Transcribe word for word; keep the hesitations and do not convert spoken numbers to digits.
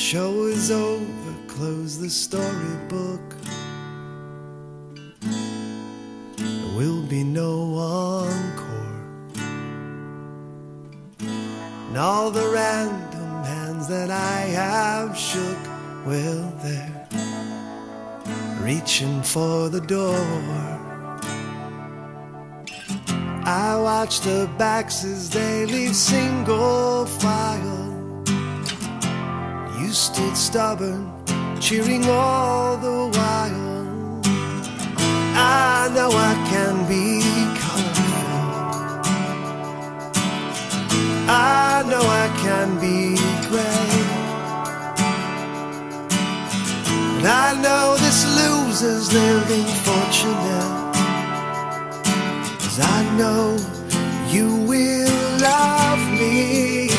show is over, close the storybook. There will be no encore, and all the random hands that I have shook, well, they're reaching for the door. I watch the backs as they leave single file. You stood stubborn, cheering all the while. I know I can be colorful, I know I can be great, but I know this loser's living fortunate, 'cause I know you will love me.